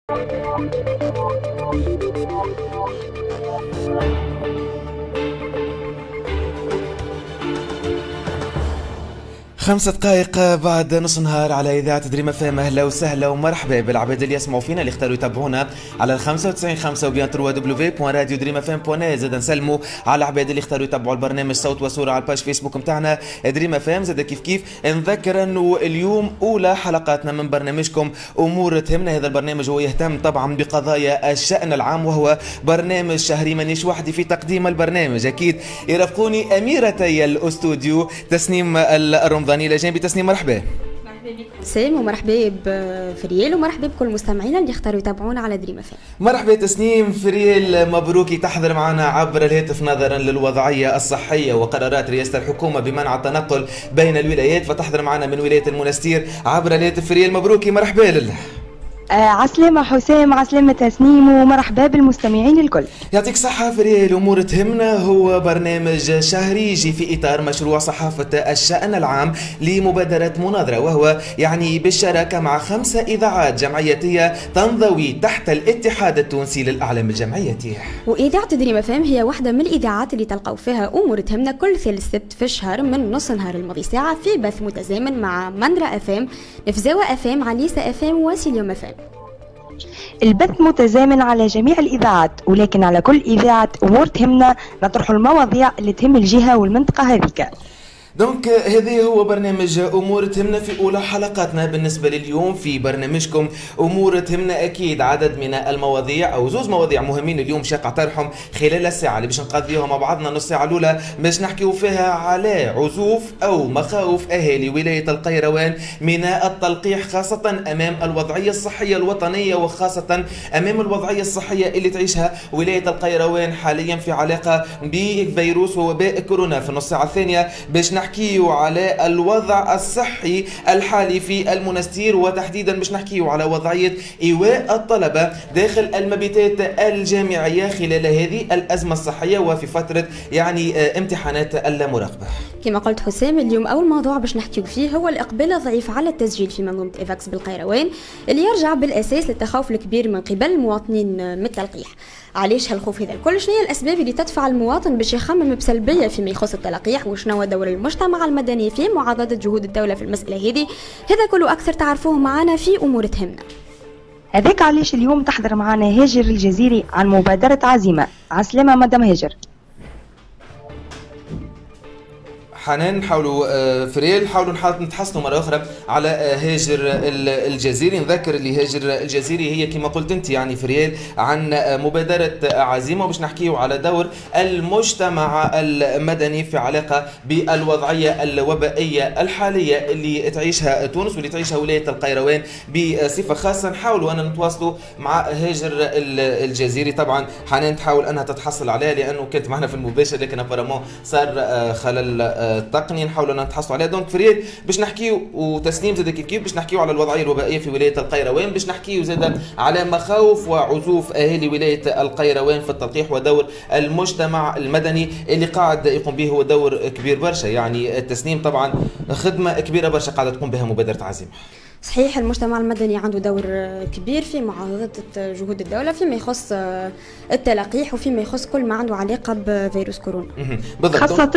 خمسة دقائق بعد نص نهار على إذاعة دريم اف ام. أهلا وسهلا ومرحبا بالعباد اللي يسمعوا فينا، اللي اختاروا يتابعونا على ال 95.5 وبيان 3w.radiodreamfm.net. زاد نسلموا على العباد اللي اختاروا يتابعوا البرنامج صوت وصورة على الباج فيسبوك نتاعنا دريم اف ام. زاد كيف نذكر انه اليوم اولى حلقاتنا من برنامجكم امور تهمنا. هذا البرنامج هو يهتم طبعا بقضايا الشأن العام، وهو برنامج شهري مانيش وحدي في تقديم البرنامج. اكيد يرافقوني اميرتي الاستوديو تسنيم الرمضاني الى جانبي. تسنيم مرحبا. سام ومرحبا بفريال ومرحبا بكل مستمعينا اللي اختاروا يتابعونا على دريم اف ام. مرحبا تسنيم. فريال مبروكي تحضر معنا عبر الهاتف نظرا للوضعيه الصحيه وقرارات رئاسه الحكومه بمنع التنقل بين الولايات، فتحضر معنا من ولايه المنستير عبر الهاتف. فريال مبروكي مرحبا لله. عسلامة حسام، عسلامة تسنيم، ومرحبا بالمستمعين الكل. يعطيك صحة فريال. أمور تهمنا هو برنامج شهري يجي في إطار مشروع صحافة الشأن العام لمبادرة مناظرة، وهو يعني بالشراكة مع 5 إذاعات جمعيتية تنضوي تحت الاتحاد التونسي للإعلام الجمعيتي. وإذاعة دريم اف ام هي واحدة من الإذاعات اللي تلقوا فيها أمور تهمنا كل ثالث سبت في الشهر من نص نهار الماضي ساعة في بث متزامن مع منرا اف ام، نفزاوة اف ام، عليسة اف ام، وسيليوم اف ام. البث متزامن على جميع الإذاعات، ولكن على كل إذاعة أمور تهمنا نطرح المواضيع اللي تهم الجهة والمنطقة هذيك. دونك هذا هو برنامج امور تهمنا في اولى حلقاتنا. بالنسبه لليوم في برنامجكم امور تهمنا اكيد عدد من المواضيع او زوز مواضيع مهمين اليوم شاق طرحهم خلال الساعه اللي باش نقضيوها مع بعضنا. نص ساعه الاولى باش نحكيو فيها على عزوف او مخاوف اهالي ولايه القيروان من التلقيح، خاصه امام الوضعيه الصحيه الوطنيه وخاصه امام الوضعيه الصحيه اللي تعيشها ولايه القيروان حاليا في علاقه بفيروس ووباء كورونا. في النص ساعه الثانيه باش نحكيو على الوضع الصحي الحالي في المنستير، وتحديدا باش نحكيو على وضعية إيواء الطلبة داخل المبيتات الجامعية خلال هذه الأزمة الصحية وفي فترة يعني امتحانات المراقبة. كما قلت حسام، اليوم أول موضوع باش نحكيو فيه هو الإقبال الضعيف على التسجيل في منظومة إيفاكس بالقيروان، اللي يرجع بالأساس للتخوف الكبير من قبل المواطنين من التلقيح. علاش هالخوف هذا الكل؟ شنو هي الأسباب اللي تدفع المواطن باش يخمم بسلبية فيما يخص التلقيح؟ وشنو هو دور المجتمع المدني في معارضة جهود الدولة في المسألة هذه؟ هذا كله أكثر تعرفوه معنا في أمور تهمنا. هذاك علاش اليوم تحضر معنا هاجر الجزيري عن مبادرة عزيمة. عسلامة مدام هاجر. حنان نحاولوا فريال نحاولوا نتحصلوا مره اخرى على هاجر الجزيري. نذكر اللي هاجر الجزيري هي كما قلت انت يعني فريال عن مبادره عزيمه، وباش نحكيو على دور المجتمع المدني في علاقه بالوضعيه الوبائيه الحاليه اللي تعيشها تونس واللي تعيشها ولايه القيروان بصفه خاصه. نحاولوا ان نتواصلوا مع هاجر الجزيري. طبعا حنان تحاول انها تتحصل عليها لانه كانت معنا في المباشر، لكن ابارامون صار خلل التقنيه نحاولوا ان نتحصلوا عليها. دونك فريد باش نحكيو وتسنيم زاد كيف باش نحكيو على الوضعيه الوبائيه في ولايه القيروان، باش نحكيو زاد على مخاوف وعزوف اهالي ولايه القيروان في التلقيح ودور المجتمع المدني اللي قاعد يقوم به هو دور كبير برشا. يعني التسنيم طبعا خدمه كبيره برشا قاعده تقوم بها مبادره عزيمه. صحيح، المجتمع المدني عنده دور كبير في معارضة جهود الدولة فيما يخص التلقيح وفيما يخص كل ما عنده علاقة بفيروس كورونا، خاصة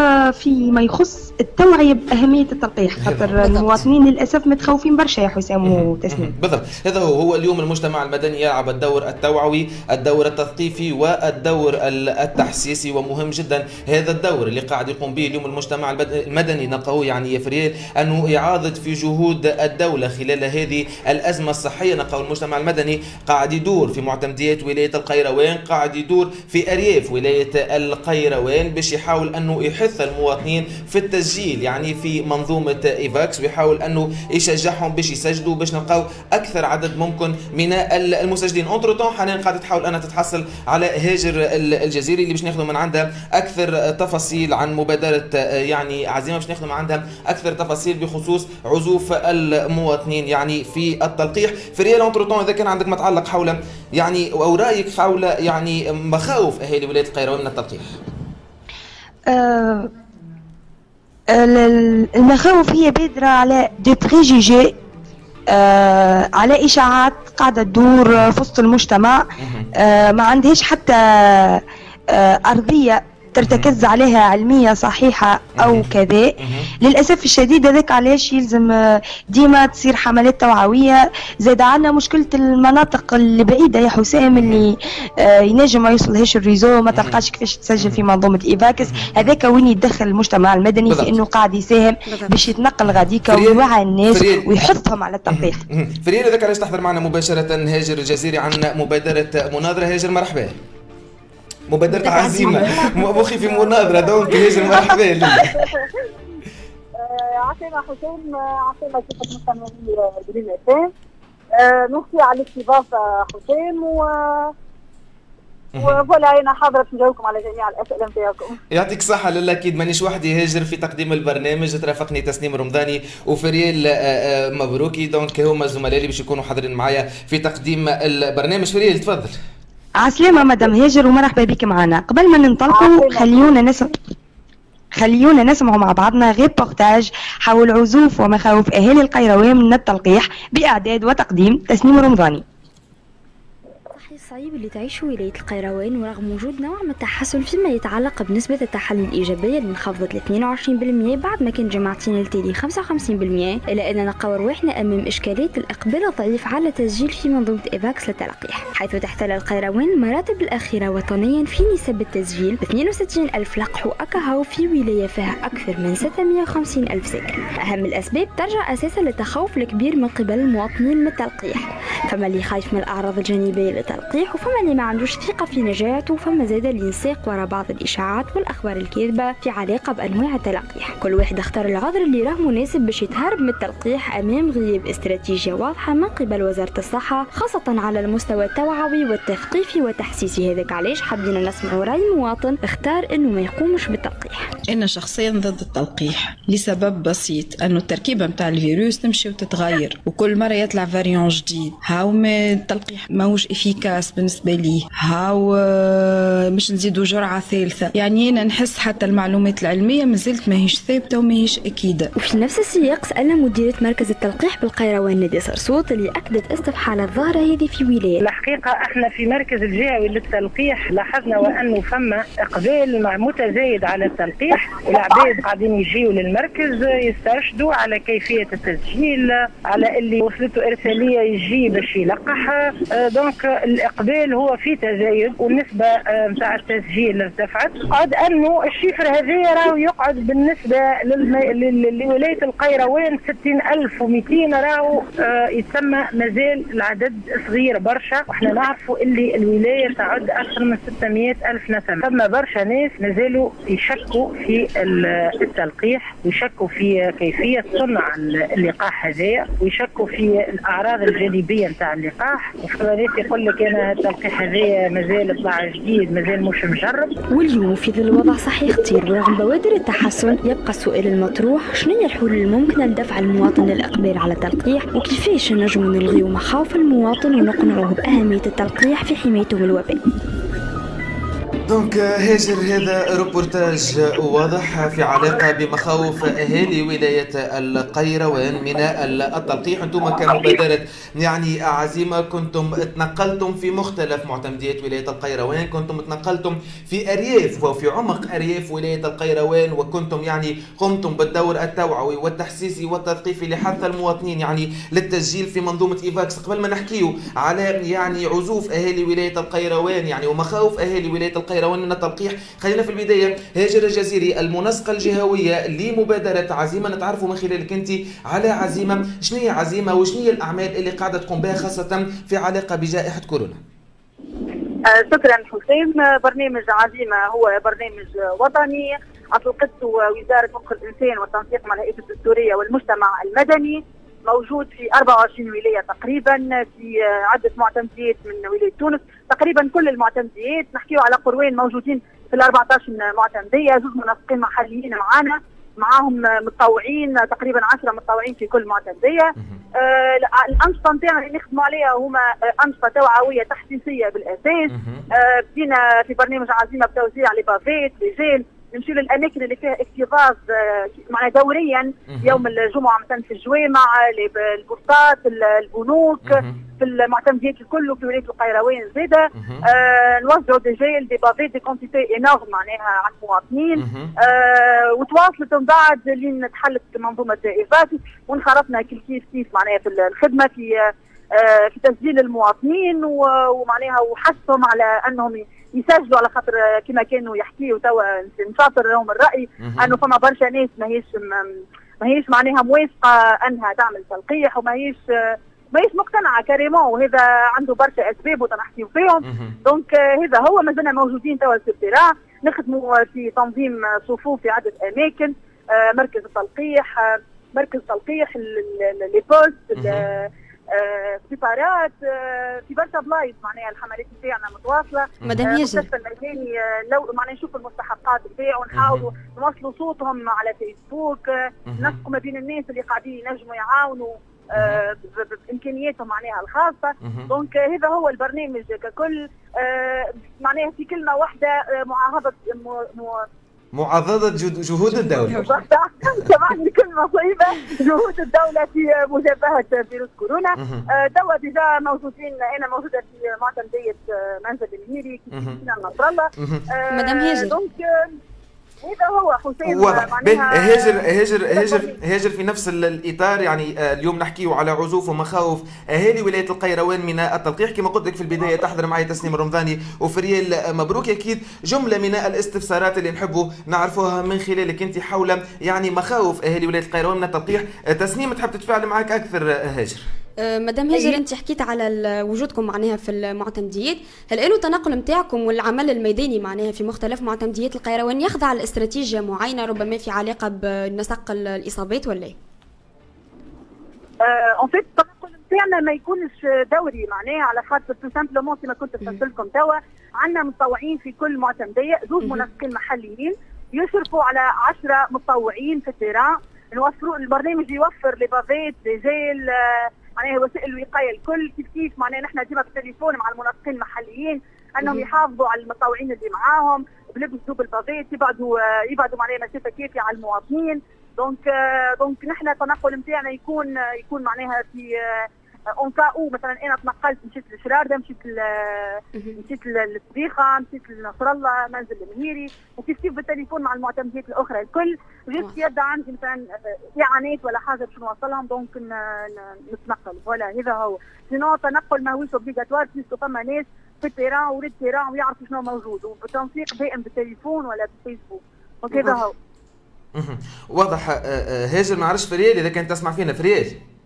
فيما يخص التوعية بأهمية التلقيح، خاطر المواطنين للأسف متخوفين برشا يا حسام وتسنيم. بالضبط، هذا هو اليوم المجتمع المدني يلعب الدور التوعوي، الدور التثقيفي والدور التحسيسي، ومهم جدا هذا الدور اللي قاعد يقوم به اليوم المجتمع المدني. نلقاو يعني يا فريال أنه إعادة في جهود الدولة خلال هذه الأزمة الصحية. نلقاو المجتمع المدني قاعد يدور في معتمديات ولاية القيروان، قاعد يدور في أرياف ولاية القيروان باش يحاول أنه يحث المواطنين في التسجيل يعني في منظومة إيفاكس، ويحاول أنه يشجعهم باش يسجلوا باش نلقاو أكثر عدد ممكن من المسجلين. أونتر طون حنان قاعدة تحاول أنها تتحصل على هاجر الجزيري اللي باش ناخذوا من عندها أكثر تفاصيل عن مبادرة يعني عزيمة، باش ناخذوا من عندها أكثر تفاصيل بخصوص عزوف المواطنين يعني في التلقيح. في ريال أونتر طون إذا كان عندك ما تعلق حول يعني أو رأيك حول يعني مخاوف أهالي ولاية القيروان من التلقيح. المخاوف هي بادرة على دي بريجيجي على إشاعات قاعدة تدور في وسط المجتمع، ما عندهاش حتى أرضية ترتكز عليها علمية صحيحة أو كذا. للأسف الشديد هذاك علاش يلزم ديما تصير حملات توعوية. زاد عندنا مشكلة المناطق البعيدة يا حسام اللي ينجم ما يوصلهاش الريزو، ما تلقاش كيفاش تسجل في منظومة إيفاكس. هذاك وين يدخل المجتمع المدني في أنه قاعد يساهم باش يتنقل غاديكا ويوعي الناس ويحثهم على التلقيح. فريال هذاك علاش تحضر معنا مباشرة هاجر الجزيري عن مبادرة مناظرة. هاجر مرحبا. مبادرة عزيمة مخي في مناظرة دونك هاجر مرحبا. عسلامة حسام، عسلامة كيف مستمعي دريم اف ام. نوصي على الاستضافة حسام وفوالا انا حاضرة نجاوبكم على جميع الاسئلة نتاعكم. يعطيك الصحة. لا اكيد مانيش وحدي هاجر في تقديم البرنامج، ترافقني تسنيم رمضاني وفريال مبروكي، دونك هما الزملاء اللي باش يكونوا حاضرين معايا في تقديم البرنامج. فريال تفضل. عسلامة مدام هاجر ومرحبا بك معنا. قبل ما ننطلقوا خليونا نسمعوا مع بعضنا ريبورتاج حول عزوف ومخاوف أهالي القيروان من التلقيح بإعداد وتقديم تسنيم رمضاني. الصعيب اللي تعيشه ولاية القيروان ورغم وجود نوع من التحسن فيما يتعلق بنسبة التحلي الإيجابية اللي انخفضت ل 22% بعد ما كان جماعتين التالي 55%، إلا أننا قوروحنا أمام إشكالية الإقبال الضعيف على تسجيل في منظومة إيفاكس للتلقيح، حيث تحتل القيروان المراتب الأخيرة وطنيا في نسب التسجيل ب 62,000 لقح وأكهو في ولاية فيها أكثر من 650,000 ساكن. أهم الأسباب ترجع أساسا للتخوف الكبير من قبل المواطنين من التلقيح، فما اللي خايف من الأعراض الجانبية للتلقيح وفما اللي ما عندوش ثقة في نجاعته، وفما زاد اللي ينساق وراء بعض الإشاعات والأخبار الكاذبة في علاقة بأنواع التلقيح. كل واحد اختار العذر اللي راه مناسب باش يتهرب من التلقيح أمام غياب استراتيجية واضحة من قبل وزارة الصحة، خاصة على المستوى التوعوي والتثقيفي والتحسيسي. هذاك علاش حبينا نسمعوا رأي مواطن اختار إنه ما يقومش بالتلقيح. أنا شخصيا ضد التلقيح لسبب بسيط، أنه التركيبة متاع الفيروس تمشي وتتغير وكل مرة يطلع فاريون جديد. هاو ما التلقيح ماهوش إفيكاس بالنسبة لي، هاو مش نزيدوا جرعة ثالثة. يعني أنا نحس حتى المعلومات العلمية مازالت ماهيش ثابتة وماهيش أكيدة. وفي نفس السياق سألنا مديرة مركز التلقيح بالقيروان نادية صرصوط اللي أكدت استفحال الظاهرة هذه في ولاية. الحقيقة احنا في مركز الجهوي للتلقيح لاحظنا وأنه فما إقبال متزايد على التلقيح، والعباد قاعدين يجيوا للمركز يسترشدوا على كيفية التسجيل، على اللي وصلته إرسالية يجي باش يلقح. دونك الإقبال هو في تزايد والنسبة متاع التسجيل ارتفعت. قد أنه الشفر هذا راهو يقعد بالنسبة لولاية القيروان 60,200 راهو يتسمى مازال العدد صغير برشا، واحنا نعرفوا اللي الولاية تعد أكثر من 600,000 نسمة. ثم برشا ناس مازالوا يشكوا في التلقيح ويشكوا في كيفية صنع اللقاح هذايا ويشكوا في الأعراض الجانبية نتاع اللقاح. وفما ناس يقول لك أنا التلقيح هذايا مازال طلع جديد مازال مش مجرب. واليوم في ظل الوضع صحيح خطير ورغم بوادر التحسن يبقى السؤال المطروح: شنو هي الحلول الممكنة لدفع المواطن للإقبال على التلقيح، وكيفاش نجموا نلغيو مخاوف المواطن ونقنعوه بأهمية التلقيح في حمايته من الوباء. دونك هاجر هذا روبورتاج واضح في علاقة بمخاوف أهالي ولاية القيروان من التلقيح. أنتم كمبادرة يعني عزيمة كنتم تنقلتم في مختلف معتمديات ولاية القيروان، كنتم تنقلتم في أرياف وفي عمق أرياف ولاية القيروان، وكنتم يعني قمتم بالدور التوعوي والتحسيسي والتثقيفي لحث المواطنين يعني للتسجيل في منظومة إيفاكس. قبل ما نحكيو على يعني عزوف أهالي ولاية القيروان يعني ومخاوف أهالي ولاية القيروان من التلقيح، خلينا في البداية هاجر الجزيري المنسقة الجهوية لمبادرة عزيمة، نتعرفوا من خلالك أنت على عزيمة، شنو هي عزيمة وشنو هي الأعمال اللي قاعدة تقوم بها خاصة في علاقة بجائحة كورونا؟ شكرا حسين. برنامج عزيمة هو برنامج وطني أطلقته وزارة حقوق الإنسان والتنسيق مع الهيئة الدستورية والمجتمع المدني، موجود في 24 ولاية تقريبا في عدة معتمديات من ولاية تونس. تقريبا كل المعتمديات نحكيه على قروان موجودين في ال 14 معتمدية، زوج منسقين محليين معانا، معاهم متطوعين تقريبا 10 متطوعين في كل معتمدية. الأنشطة نتاعنا اللي نخدموا عليها هما أنشطة توعوية تحسيسية بالأساس. بدينا في برنامج عزيمة بتوزيع لبافيت لجيل نمشي للاماكن اللي فيها اكتظاظ معناها دوريا يوم الجمعه مثلا في الجوامع، البوسطات، البنوك، في المعتمديات الكل وفي ولايه القيروان زاده. نوزعوا دي بافي دي كونتيتي انورم معناها على المواطنين. وتواصلت من بعد لين تحلت منظومه ايفاكس وانخرطنا كيف معناها في الخدمه في تسجيل المواطنين ومعناها وحثهم على انهم يسجلوا، على خاطر كما كانوا يحكيوا توا نشاطر لهم الراي انه فما برشا ناس ماهيش معناها موافقه انها تعمل تلقيح ماهيش مقتنعه كاريمون، وهذا عنده برشا اسباب وتنحكيو فيهم. دونك هذا هو مازلنا موجودين توا في التيران، نخدموا في تنظيم صفوف في عده اماكن، مركز تلقيح لي بوست، سفارات، في برشا بلايص معناها الحملات نتاعنا متواصله. مدام يجري المستشفى الميداني لو معناها نشوف المستحقات نتاعو، نحاولوا نوصلوا صوتهم على فيسبوك، نسقوا ما بين الناس اللي قاعدين ينجموا يعاونوا بامكانياتهم معناها الخاصه. دونك هذا هو البرنامج ككل. معناها في كلمه واحده، معضدة جهود الدولة. سامحني كلمة صعيبة، جهود الدولة في مجابهة فيروس كورونا. توا ديجا موجودين، أنا موجودة في معتمدية منزل المهيري في نصر الله. مدام هاجر. دونك هذا هو حسين. واضح. هاجر في نفس الاطار، يعني اليوم نحكيو على عزوف ومخاوف اهالي ولايه القيروان من التلقيح. كما قلت لك في البدايه تحضر معي تسنيم الرمضاني وفريال مبروك. اكيد جمله من الاستفسارات اللي نحبوا نعرفوها من خلالك انت حول يعني مخاوف اهالي ولايه القيروان من التلقيح. تسنيم تحب تتفاعل معك اكثر هاجر؟ مدام هاجر، انت حكيت على وجودكم معناها في المعتمديات، هل انه التنقل نتاعكم والعمل الميداني معناها في مختلف معتمديات القيروان يخضع لاستراتيجيه معينه ربما في علاقه بنسق الاصابات ولا ايه؟ اون فيت التنقل نتاعنا ما يكونش دوري معناها، على خاطر تو سامبلومون كما كنت فسرت لكم توا عندنا متطوعين في كل معتمديه، زوج منسقين محليين يشرفوا على 10 متطوعين في التيران. نوفروا البرنامج، يوفر لي بافيت رجال معناها وسائل الوقايه الكل كيف معناها نحن ديما بالتليفون مع المنسقين المحليين انهم يحافظوا على المتطوعين اللي معاهم بلبس دوب البافيت، يبعدوا معناها مسافه كافيه على المواطنين. دونك نحن التنقل نتاعنا يكون معناها في اون كاو مثلا انا تنقلت مشيت للشرارده، مشيت للصديقه، مشيت لنصر الله، منزل المهيري، وكيف بالتليفون مع المعتمديات الاخرى الكل. جيت يدا عندي مثلا اعانات ولا حاجه باش نوصلهم، دونك نتنقل. ولا هذا هو. سينو التنقل ماهوش اوبليغاتوار، بيسكو فما ناس في التيران وريد التيران ويعرفوا شنو موجود، وبالتنسيق دائم بالتليفون ولا بالفيسبوك. وكذا هو. واضح. هاجر ما عرفش فريال اذا كانت تسمع فينا فريال.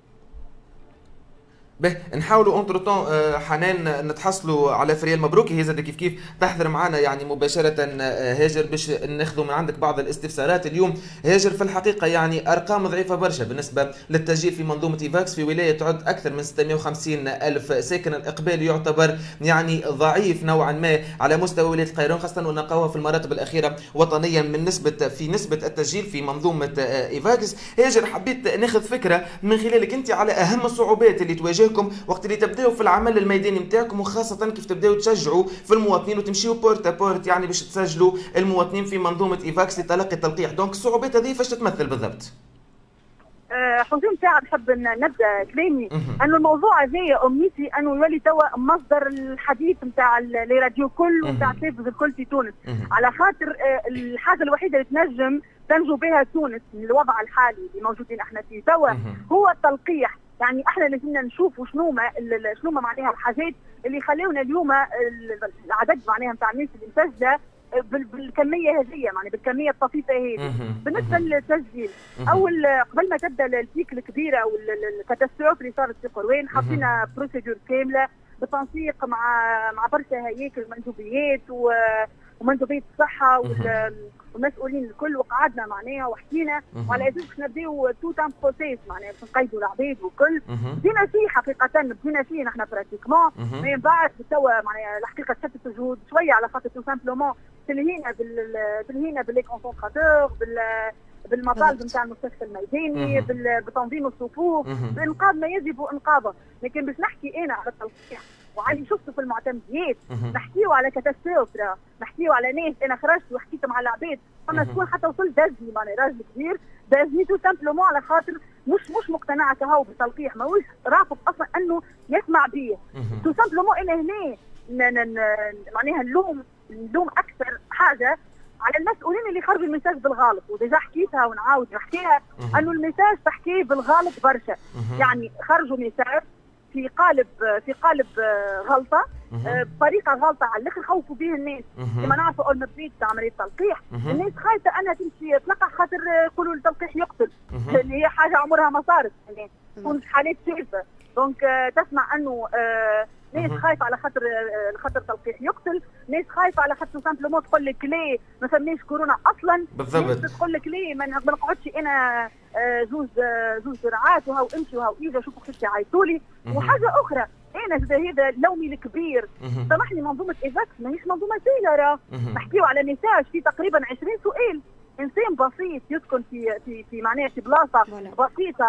به نحاولوا اونتر طون حنان نتحصلوا على فريال مبروك. هي زاد كيف تحضر معنا يعني مباشره هاجر باش ناخذوا من عندك بعض الاستفسارات اليوم. هاجر في الحقيقه يعني ارقام ضعيفه برشا بالنسبه للتسجيل في منظومه ايفاكس في ولايه تعد اكثر من 650 الف ساكن. الاقبال يعتبر يعني ضعيف نوعا ما على مستوى ولايه القيروان، خاصه ونلقاوها في المراتب الاخيره وطنيا من نسبه التسجيل في منظومه ايفاكس. هاجر حبيت ناخذ فكره من خلالك انت على اهم الصعوبات اللي تواجهكم وقت اللي تبداو في العمل الميداني نتاعكم، وخاصه كيف تبداو تشجعوا في المواطنين وتمشيوا بورتا بورت يعني باش تسجلوا المواطنين في منظومه ايفاكس لتلقي التلقيح. دونك الصعوبات هذه فاش تتمثل بالضبط؟ حسين ساعة نحب نبدا كلامي انه الموضوع هذايا امنيتي انه يولي توا مصدر الحديث نتاع لي راديو كل ونتاع التلفزيون الكل في تونس، على خاطر الحاجه الوحيده اللي تنجو بها تونس من الوضع الحالي اللي موجودين احنا فيه توا هو التلقيح. يعني احنا لازمنا نشوفوا شنو ما معناها الحاجات اللي خلونا اليوم العدد معناها نتاع الناس اللي مسجله بالكميه هذه، يعني بالكميه الطفيفه هذه. بالنسبه للتسجيل، قبل ما تبدا البيك الكبيره والكاتاستروف اللي صارت في قروان، حطينا بروسيدور كامله بالتنسيق مع برشا هياكل مندوبيات ومندوبيه الصحه والمسؤولين الكل، وقعدنا معناها وحكينا وعلى اساس باش نبداو تو تام بروسيس معناها باش نقيدوا العباد والكل. بدينا فيه حقيقه، بدينا فيه نحن براتيكمون، من بعد توا معناها الحقيقه شتت الجهود شويه على خاطر تو سامبلومون تلهينا باللي كونسونطراتور بالمطالب نتاع المستشفى الميداني، بتنظيم الصفوف، بانقاذ ما يجب انقاذه. لكن باش نحكي انا على التلقيح وعلي شفته في المعتمديات، نحكيو على كاتاستروف، نحكيو على ناس انا خرجت وحكيت مع العباد فما شكون حتى وصل دازني معناها راجل كبير دازني تو سامبلومون على خاطر مش مقتنع كهو بالتلقيح ماهوش رافض اصلا انه يسمع بيه تو سامبلومون انا هنا معناها نلوم اكثر حاجه على المسؤولين اللي خرجوا الميساج بالغلط وديجا حكيتها ونعاود نحكيها انه الميساج تحكيه بالغلط برشا يعني خرجوا ميساج في قالب غلطه بطريقه غلطه على الاخر خوفوا به الناس كما نعرفوا اول ما بديت عمليه تلقيح الناس خايفه انها تمشي تلقح خاطر يقولوا التلقيح يقتل اللي هي حاجه عمرها ما صارت يعني تكون حالات شاذه دونك تسمع انه ناس خايفه على خاطر تلقيح يقتل، ناس خايفه على خاطر سامبلومون تقول لك ليه ما فماش كورونا اصلا، بالضبط ناس تقول لك ليه ما نقعدش انا زوز جرعات وهاو امشي وهاو اجا شوفوا كيف يعيطوا لي. وحاجه اخرى انا هذا لومي الكبير، سامحني منظومه ايفاكس ماهيش منظومه سهله راه نحكيو على ميساج في تقريبا 20 سؤال. انسان بسيط يسكن في معناها في بلاصه بسيطه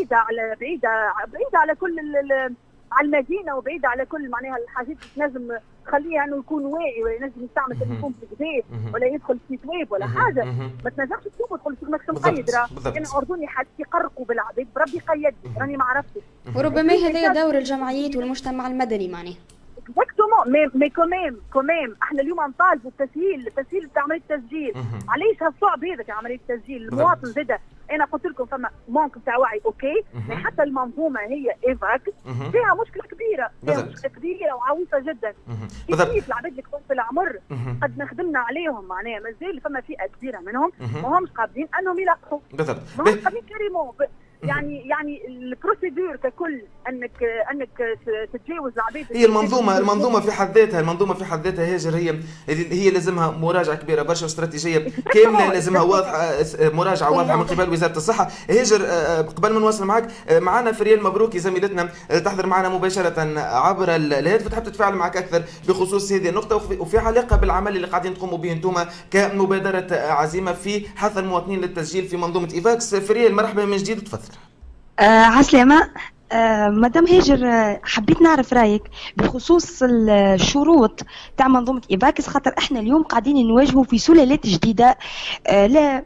بعيده على كل على المدينه وبعيده على كل معناها الحاجات اللي تنجم تخليه انه يكون واعي ولا ينجم يستعمل تليفون في الكتاب ولا يدخل في ويب ولا حاجه. ما تنجمش تقول ماكش مقيد راه انا اردني حد يقرقوا بالعباد بربي قيد راني ما عرفتش. وربما هذا دور الجمعيات والمجتمع المدني معناه. اكزاكتومون مي كوميم احنا اليوم نطالبوا التسهيل بتاع عمليه التسجيل. علاش هالصعب هذاك عمليه التسجيل؟ المواطن زاده انا قلت لكم فما مونك تاع وعي اوكي، حتى المنظومه هي ايفاك فيها مشكله كبيره وعويصه جدا. كيف العباد اللي كبار في العمر قد نخدمنا عليهم معناها مازال فما فئه كبيره منهم ما همش قابلين انهم يلقحوا، ما همش قابلين كريمون. يعني البروسيدور ككل انك تتجاوز العباد. هي المنظومه في حد ذاتها هاجر هي لازمها مراجعه كبيره برشا واستراتيجيه كامله لازمها واضحه، مراجعه واضحه من قبل وزاره الصحه. هاجر قبل ما نواصل معك معنا فريال مبروكي زميلتنا تحضر معنا مباشره عبر الهاتف تحب تتفاعل معك اكثر بخصوص هذه النقطه وفي علاقه بالعمل اللي قاعدين تقوموا به انتم كمبادره عزيمه في حث المواطنين للتسجيل في منظومه ايفاكس. فريال مرحبا من جديد وتفضل. عسلامة. مدام هاجر حبيت نعرف رايك بخصوص الشروط تاع منظومه ايفاكس، خاطر احنا اليوم قاعدين نواجهوا في سلالات جديده لا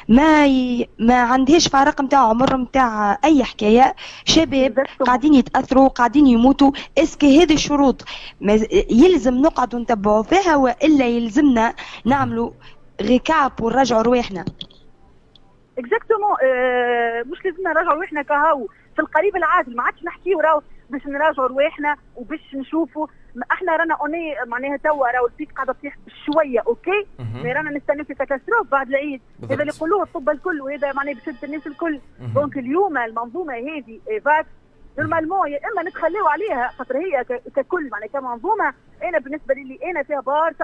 ما عندهاش فارق نتاع عمر نتاع اي حكايه، شباب قاعدين يتاثروا قاعدين يموتوا. اسكي هذه الشروط يلزم نقعدوا نتبعوا فيها والا يلزمنا نعملوا ريكاب ونرجعوا رواحنا؟ اكزاكتومون مش لازمنا نراجعوا رواحنا كهو في القريب العاجل، ما عادش نحكيو راهو باش نراجعوا رواحنا وباش نشوفوا. احنا رانا اوني معناها توا راهو البيك قاعده تطيح بشويه اوكي، مي رانا نستناو في كاتاستروف بعد العيد. هذا اللي يقولوه الطب الكل وهذا معناها بشده الناس الكل. دونك اليوم المنظومه هذه ايفاكس نورمالمون يا اما نتخليو عليها خاطر هي ككل معناها كمنظومه. انا بالنسبه لي انا فيها برشا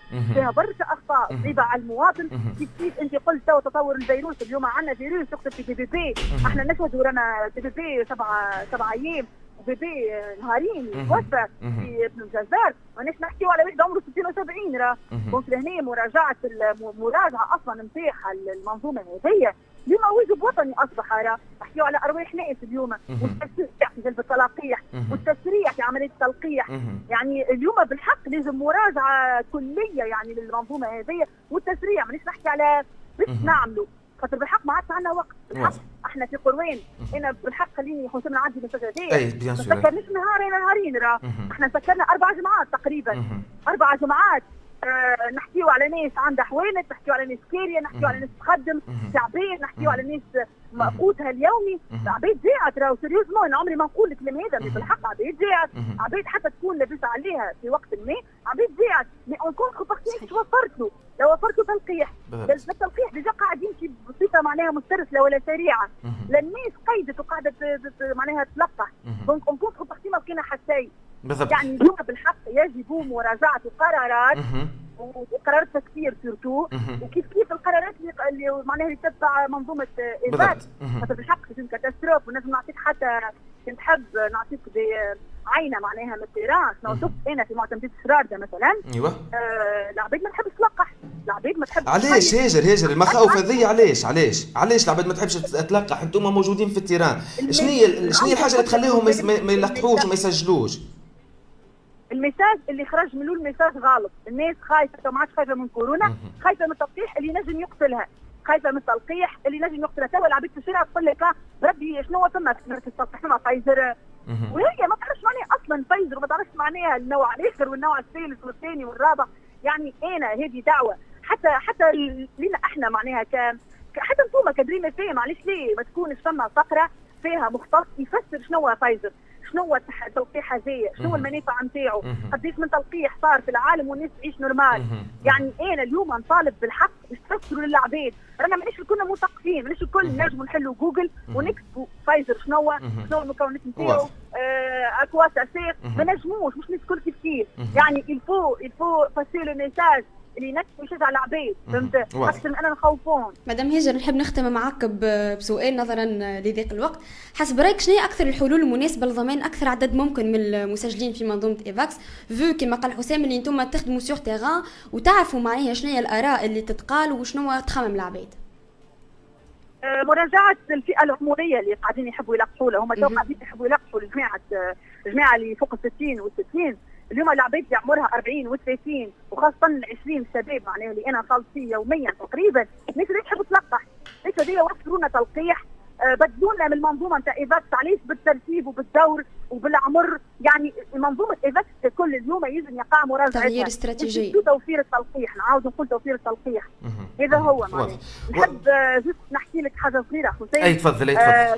اخطاء صعيبه على المواطن. كيف انت قلت تو تطور الفيروس، اليوم عندنا فيروس يقتل في بي بي. احنا نشهدوا رانا بي بي 7 ايام بيبي نهارين توفى في ابن الجزار، ماناش نحكيو على واحد عمره 60 و70 راه. دونك لهنا مراجعه اصلا نتاع المنظومه هذيا اليوم واجب وطني اصبح. راه نحكيو على ارواح ناس اليوم والتسريع في جلب التلقيح والتسريع في عمليه التلقيح. يعني اليوم بالحق لازم مراجعه كليه يعني للمنظومه هذيا والتسريع. مانيش نحكي على باش نعملوا خاطر بالحق ما عادش عندنا وقت. بالحق احنا في قروان انا بالحق خليني حسام نعدي المساج هذايا ما سكرناش نهار انا نهارين راه احنا سكرنا 4 جمعات تقريبا 4 جمعات. نحكيو على ناس عندها حوانت، نحكيو على ناس كاريه، نحكيو على ناس تخدم تعبان، نحكيو على ناس قوتها اليومي. عباد جاعت راهو سيريوزمون. انا عمري ما نقول الكلام هذا بالحق عباد جاعت، عباد حتى تكون لاباس عليها في وقت ما عباد جاعت. مي اون كونتر بارتي مش وفرت له لو وفرت له تلقيح. التلقيح ديجا قاعد يمشي بصفه معناها مسترسله ولا سريعه، الناس قيدت وقاعده معناها تلقح. دونك اون كونتر بارتي ما بقينا حتى بالضبط. يعني اليوم بالحق يجب مراجعه القرارات وقرارات تكفير سورتو وكيف القرارات اللي معناها تتبع منظومه ايفاكس. خاطر بالحق في كاتاستروف ونجم نعطيك حتى كنت حب نعطيك عينه معناها من التيران. لو شفت انا في معتمديه الشرارده مثلا ايوه العباد ما تحبش تلقح، العباد ما تحبش. علاش هاجر المخاوف هذه علاش العباد ما تحبش تلقح؟ انتم موجودين في التيران، شنو هي الحاجه اللي تخليهم ما يلقحوش وما يسجلوش؟ الميساج اللي خرج منه الميساج غلط. الناس خايفه، ما عادش خايفه من كورونا، خايفه من التلقيح اللي نجم يقتلها، خايفه من التلقيح اللي نجم يقتلها. توا العباد في الشارع تقول لك بربي شنو ثم مركز تلقيح مع فايزر، وهي ما تعرفش معناها اصلا فايزر، وما تعرفش معناها النوع الاخر والنوع الثالث والثاني والرابع. يعني انا هذه دعوه حتى لينا احنا معناها حتى انتم كدريم اف ام، معليش ليه ما تكونش ثم فقره فيها مختص يفسر شنو هو فايزر، شنو هو التلقيح هذايا، شنو هو المنافع نتاعو، قديش من تلقيح صار في العالم والناس تعيش نورمال. يعني انا اليوم نطالب بالحق باش تفسروا للعباد، رانا مانيش كنا مثقفين، مانيش الكل نجموا نحلوا جوجل ونكتبوا فايزر شنو هو المكونات نتاعو، اكوا تاسير، ما نجموش، مش الناس الكل كيف. يعني الفو باسي لو ميساج اللي ينكس ويشجع العباد، فهمت؟ اكثر من انا نخوفون. مدام هاجر، نحب نختم معك بسؤال نظرا لضيق الوقت. حسب رايك شنو هي اكثر الحلول المناسبه لضمان اكثر عدد ممكن من المسجلين في منظومه ايفاكس، فو كما قال حسام اللي انتم تخدموا سور تيران وتعرفوا معناها شنو هي الاراء اللي تتقال وشنو تخمم العباد؟ مراجعه الفئه العمريه اللي قاعدين يحبوا يلقحوا لها، هم تو قاعدين يحبوا يلقحوا الجماعه اللي فوق ال 60 و60. اليوم العباد اللي عمرها 40 و30 وخاصه ال 20 شباب معناها اللي انا خالص فيه يوميا تقريبا، الناس اللي تحب تلقح، الناس هذيا وفروا لنا تلقيح، بدلوا لنا من المنظومه نتاع ايفاكس، علاش بالترتيب وبالدور وبالعمر. يعني منظومه ايفاكس كل اليوم يجب يقع مراجعتها، تغيير استراتيجيه، توفير التلقيح، نعاود نقول توفير التلقيح. هذا هو معناها. نحب جست نحكي لك حاجه صغيره حسين. اي تفضل.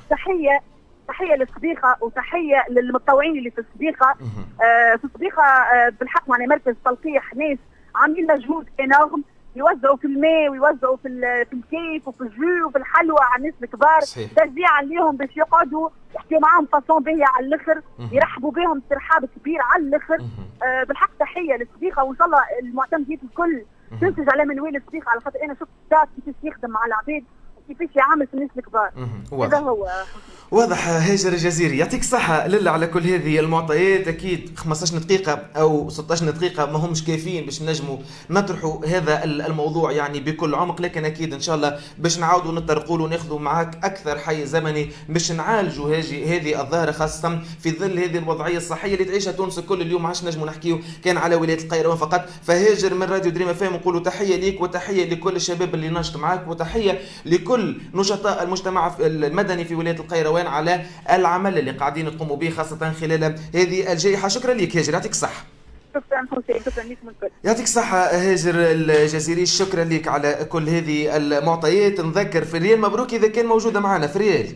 تحيه للصديقه وتحيه للمتطوعين اللي في الصديقه. في الصديقه بالحق معناها مركز تلقيح ناس عاملين مجهود انورم، يوزعوا في الماء ويوزعوا في الكيك وفي الجو وفي الحلوى على الناس الكبار، تشجيع عليهم باش يقعدوا يحكيوا معاهم فاسون باهيه على الاخر، يرحبوا بهم ترحاب كبير على الاخر. بالحق تحيه للصديقه، وان شاء الله المعتمدين الكل تنتج على منوال الصديقه، على خاطر انا شفت ذات كيفاش يخدم مع العباد وكيفاش يعامل في الناس الكبار. هذا هو واضح. هاجر الجزيري يعطيك الصحة لله على كل هذه المعطيات. أكيد 15 دقيقة أو 16 دقيقة ما همش كافيين باش نجموا نطرحوا هذا الموضوع يعني بكل عمق، لكن أكيد إن شاء الله باش نعاودوا نتطرقوا له وناخذوا معاك أكثر حيز زمني باش نعالجوا هذه الظاهرة، خاصة في ظل هذه الوضعية الصحية اللي تعيشها تونس كل اليوم. عادش نجموا نحكيو كان على ولاية القيروان فقط. فهاجر من راديو دريم اف ام نقولوا تحية ليك وتحية لكل الشباب اللي ناشط معاك، وتحية لكل نشطاء المجتمع المدني في ولاية القيروان على العمل اللي قاعدين تقوموا به خاصة خلال هذه الجائحة. شكرا لك هاجر، يعطيك الصحة. شكرا حسين، شكرا لك من الكل. يعطيك الصحة هاجر الجزيري، شكرا لك على كل هذه المعطيات. نذكر فريال مبروك إذا كان موجودة معنا. فريال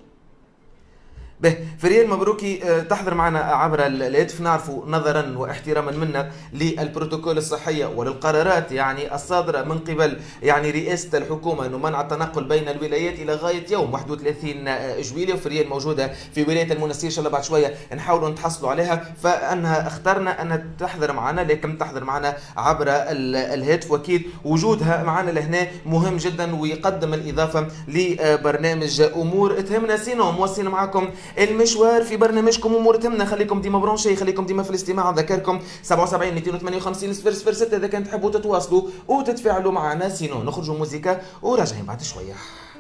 فريال مبروكي تحضر معنا عبر الهاتف. نعرفوا نظرا واحتراما منا للبروتوكول الصحيه وللقرارات يعني الصادره من قبل يعني رئاسه الحكومه انه منع التنقل بين الولايات الى غايه يوم 31 جويلية، وفريال موجوده في ولايه المنستير ان شاء الله بعد شويه نحاولوا نتحصلوا عليها، فانها اخترنا انها تحضر معنا، لكن تحضر معنا عبر الهاتف، واكيد وجودها معنا لهنا مهم جدا ويقدم الاضافه لبرنامج امور تهمنا. سينو موصلين معكم المشوار في برنامجكم امور تهمنا. خليكم ديما برونشي، خليكم ديما في الاستماع. ذكركم 77 258 006 اذا كان تحبوا تتواصلوا وتتفاعلوا معنا. سينو نخرجوا موزيكا وراجعين بعد شويه.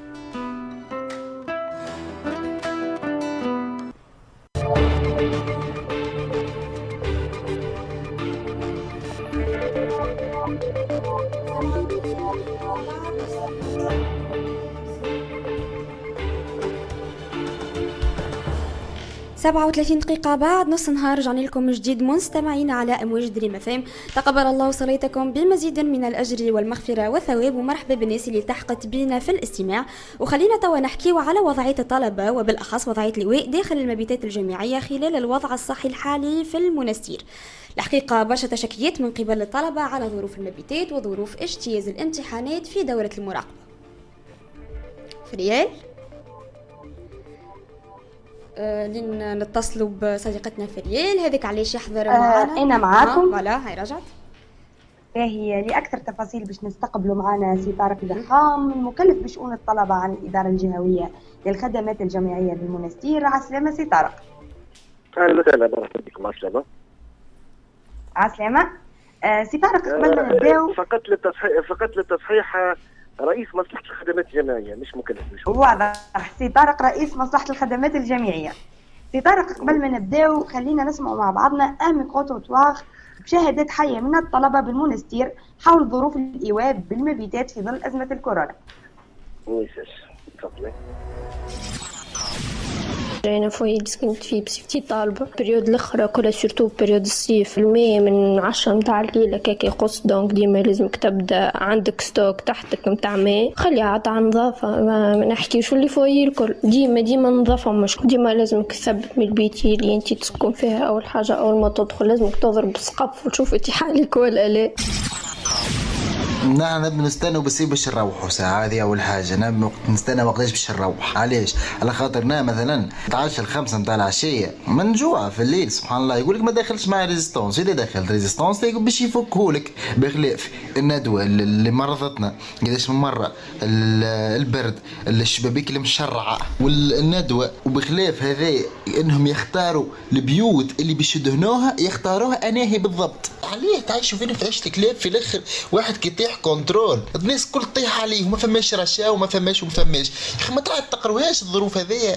سبعة 37 دقيقة بعد نص نهار رجعنا لكم من جديد مستمعين على أمواج دريم فام. تقبل الله صلاتكم بمزيد من الأجر والمغفرة والثواب، ومرحبا بالناس اللي التحقت بنا في الاستماع. وخلينا توا نحكيو على وضعية الطلبة وبالأخص وضعية اللواء داخل المبيتات الجامعية خلال الوضع الصحي الحالي في المنستير. الحقيقة برشا تشكيات من قبل الطلبة على ظروف المبيتات وظروف اجتياز الامتحانات في دورة المراقبة. فريال لين نتصلوا بصديقتنا فريال هذيك علاش يحضر معنا. انا معاكم. فوالا هاي رجعت. هي لأكثر تفاصيل باش نستقبلوا معنا سي طارق الضخام المكلف بشؤون الطلبة عن الإدارة الجهوية للخدمات الجامعية بالمنستير. عسلامة سي طارق. اهلا وسهلا، مرحبا بكم. عسلامة. عسلامة. سي طارق قبل ما نبداو فقط للتصحيح رئيس مصلحة الخدمات الجامعية مش مكلف بشؤون. واضح. سي طارق رئيس مصلحة الخدمات الجامعية. سي طارق قبل ما نبداو خلينا نسمعوا مع بعضنا ميكرو تروتوار بشهادات حية من الطلبة بالمونستير حول ظروف الإيواء بالمبيتات في ظل أزمة الكورونا. تفضلي. أنا فوي كنت فيه بصفتي طالبة بريود الأخرى كلها سورتو بريود الصيف الماء من 10 متاع الليل هكاك يقص دونك ديما لازمك تبدا عندك ستوك تحتك متاع ماء خليها عطا نظافة ما نحكيوش اللي فوي الكل ديما نظافة مش ديما لازمك تثبت من البيت اللي انت تسكن فيها أول حاجة أول ما تدخل لازمك تضرب سقف وتشوف انت حالك ولا لا. نحن نستنى بس باش نروحوا ساعة هذه أول حاجة. أنا نستنى وقتاش باش نروح. علاش؟ على خاطرنا مثلا 10-5 متاع العشية من جوع في الليل سبحان الله يقولك ما داخلش معي ريزيستونس. إذا دخلت ريزيستونس باش يفكهولك بخلاف الندوة اللي مرضتنا قداش من مرة البرد الشبابيك المشرعة والندوة وبخلاف هذا إنهم يختاروا البيوت اللي باش يدهنوها يختاروها أناهي بالضبط. عليه تعيشوا فين في عيشة كلاب في الآخر واحد كيطيح كنترول الناس كل طيح عليه وما فماش رشاة وما فماش يا اخي ما تقروهاش الظروف هذيا.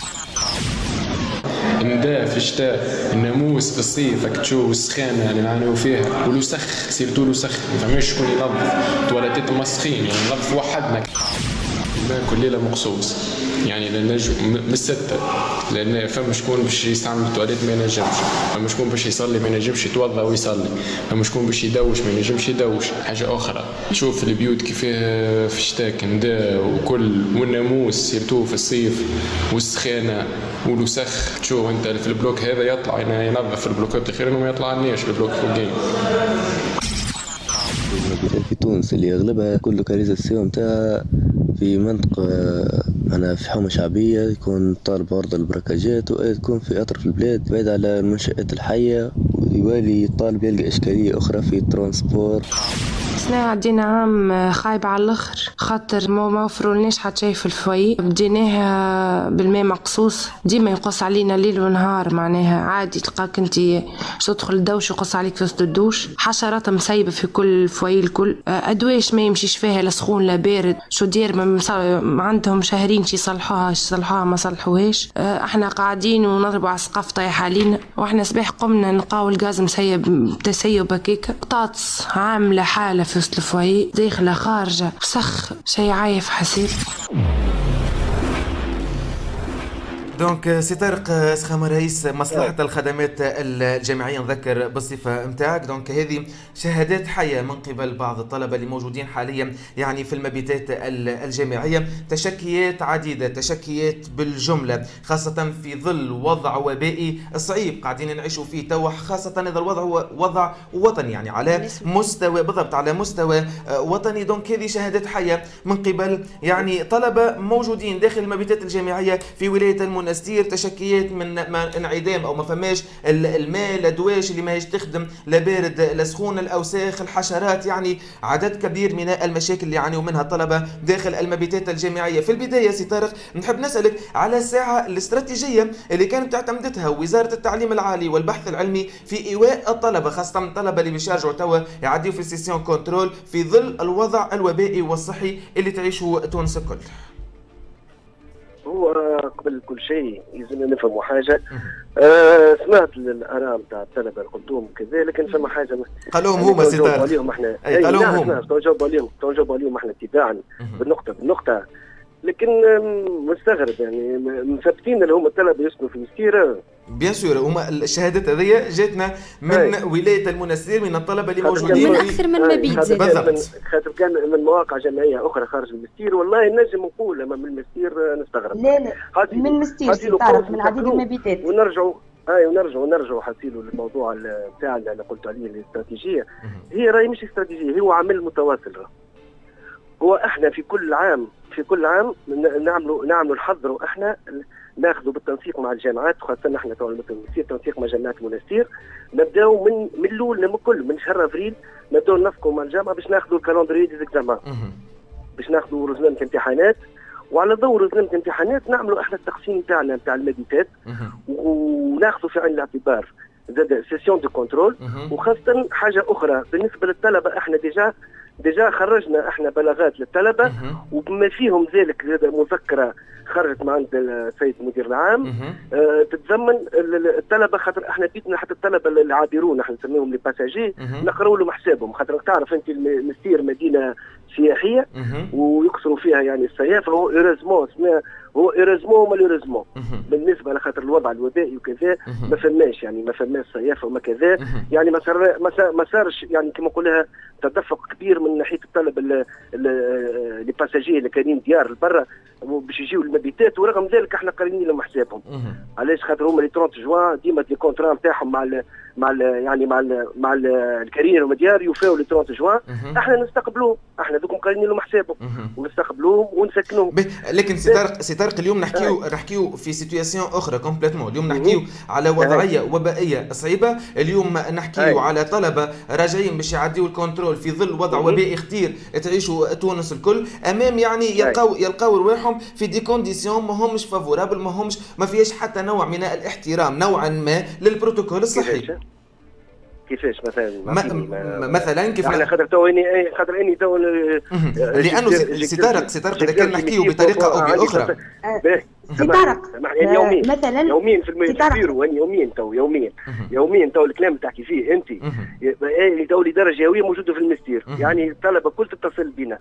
النداء في الشتاء الناموس في الصيف راك تشوف السخانه اللي نعانيو فيها والوسخ سيرتو الوسخ ما فماش شكون ينظف تواليتات مسخين يعني نظف وحدنا كل ليله مقصوص يعني لنجم من 6 لان فما شكون باش يستعمل التواليت ما ينجمش فما شكون باش يصلي ما ينجمش يتوضا ويصلي فما شكون باش يدوش ما ينجمش يدوش. حاجه اخرى تشوف البيوت كيفاه في الشتاء كندا وكل والناموس سيرتو في الصيف والسخانه والوسخ تشوف انت في البلوك هذا يطلع ينظف البلوكات الاخيره وما يطلعناش البلوك فوقين. في تونس اللي اغلبها كله كاريزاسيون تاع في منطقة أنا في حومة شعبية يكون طالب عرض البركاجات ويكون في أطراف البلاد بعيد على المنشآت الحية ويوالي الطالب يلقى إشكالية أخرى في الترانسبور. احنا عدينا عام خايب على الاخر خاطر ما وفرولناش حتى شيء في الفوي بديناها بالماء مقصوص ديما يقص علينا ليل ونهار معناها عادي تلقاك انت تدخل الدوش يقص عليك في وسط الدوش حشرات مسيبه في كل فوي الكل ادواش ما يمشيش فيها لا سخون لا بارد شو دير عندهم شهرين يصلحوها ما صلحوهاش احنا قاعدين ونضربوا على السقف طايح علينا واحنا صباح قمنا نلقاو الغاز مسيب تسيب هكاك بطاطس عامله حاله في وسط الفوي داخله خارجه وسخ شي عايف حسيب. دونك سي طارق سخامة رئيس مصلحة الخدمات الجامعية نذكر بالصفة متاعك. دونك هذه شهادات حية من قبل بعض الطلبة اللي موجودين حاليا يعني في المبيتات الجامعية تشكيات عديدة تشكيات بالجملة خاصة في ظل وضع وبائي صعيب قاعدين نعيشوا فيه توا خاصة إذا الوضع هو وضع وطني يعني على مستوى بالضبط على مستوى وطني. دونك هذه شهادات حية من قبل يعني طلبة موجودين داخل المبيتات الجامعية في ولاية المنستير تشكيات من انعدام او ما فماش الماء الادواش اللي ماهيش تخدم لا بارد لا سخون الاوساخ الحشرات يعني عدد كبير من المشاكل اللي يعانوا منها الطلبه داخل المبيتات الجامعيه. في البدايه سي طارق نحب نسالك على الساعه الاستراتيجيه اللي كانت اعتمدتها وزاره التعليم العالي والبحث العلمي في ايواء الطلبه خاصه الطلبه اللي بيشارجوا توا يعديوا في سيسيون كنترول في ظل الوضع الوبائي والصحي اللي تعيشه تونس الكل. هو قبل كل شيء يلزمنا نفهموا حاجه سمعت الاراء نتاع الطلبه اللي قلتهم كذا لكن فما حاجه قالوهم هما سي طارق عليهم احنا قالوهم هما توجب عليهم احنا اتباعا بالنقطه لكن مستغرب يعني مثبتين اللي هم الطلبه يسكنوا في المستيره بيان سور هما الشهادات هذه جاتنا من ولايه المنستير من الطلبه اللي موجودين من اكثر من مبيت بالضبط خاطر كان من مواقع جامعيه اخرى خارج المستير والله نجم نقول اما من المستير نستغرب لا من المستير تعرف من عديد المبيتات ونرجعوا حاسيلوا الموضوع بتاع اللي قلت عليه الاستراتيجيه هي راهي مش استراتيجيه هو عمل متواصل هو احنا في كل عام نعملوا الحظر واحنا ناخذوا بالتنسيق مع الجامعات خاصه احنا تو المستير تنسيق مع جامعات المنستير نبداو من الاول من شهر افريل نبداو ننسقوا مع الجامعه باش ناخذوا الكالندري دي زيكزامان باش ناخذوا رزنامه امتحانات وعلى ضوء رزنامه امتحانات نعملوا احنا التقسيم تاعنا نتاع المبيتات وناخذوا في عين الاعتبار زاد سيسيون دو كنترول وخاصه حاجه اخرى بالنسبه للطلبه احنا ديجا ديجا خرجنا احنا بلاغات للطلبه وبما فيهم ذلك مذكره خرجت من عند السيد المدير العام تتضمن الطلبه، خاطر احنا بيتنا حتى الطلبه العابرون احنا نسميهم لي باساجي نقراوا لهم حسابهم، خاطر تعرف انت المسير مدينه سياحيه ويكثروا فيها يعني السياح، فهو ايريزمون هو ايريزمون مالوريزمون بالنسبه لخاطر الوضع الوبائي وكذا ما فماش يعني ما فماش سياحه وما كذا يعني ما صارش يعني كما نقولها تدفق كبير من ناحيه الطلبه لي باساجي اللي كاينين ديار لبرا باش يجيو المبيتات، ورغم ذلك احنا قارنين لهم حسابهم. علاش؟ خاطر هما لي 30 جوان ديما دي كونترا نتاعهم مع الكارير ومديار يوفاو لي 30 جوان، احنا نستقبلوهم، احنا دوكم قارنين لهم حسابهم ونستقبلوهم ونسكنوهم. لكن سي طارق اليوم نحكيو في سيتوياسيون اخرى كومبليتمون، اليوم نحكيو على وضعيه وبائيه صعيبه، اليوم نحكيو على طلبه راجعين باش يعديو الكنترول في ظل وضع وبائي خطير تعيشوا تونس الكل، امام يعني يلقاو رواحهم في دي كونديسيون ما همش فافورابل، ما فيهاش حتى نوع من الاحترام نوعا ما للبروتوكول الصحي. كيفاش مثلا كيف احنا خاطر اني تو لانه سي طارق اذا كان نحكيو بطريقه او باخرى سي طارق مثلا يوميا في المدير يوميا تو الكلام تحكي فيه انت تو لدرجه هويه موجوده في المستير، يعني الطلبه كل تتصل بنا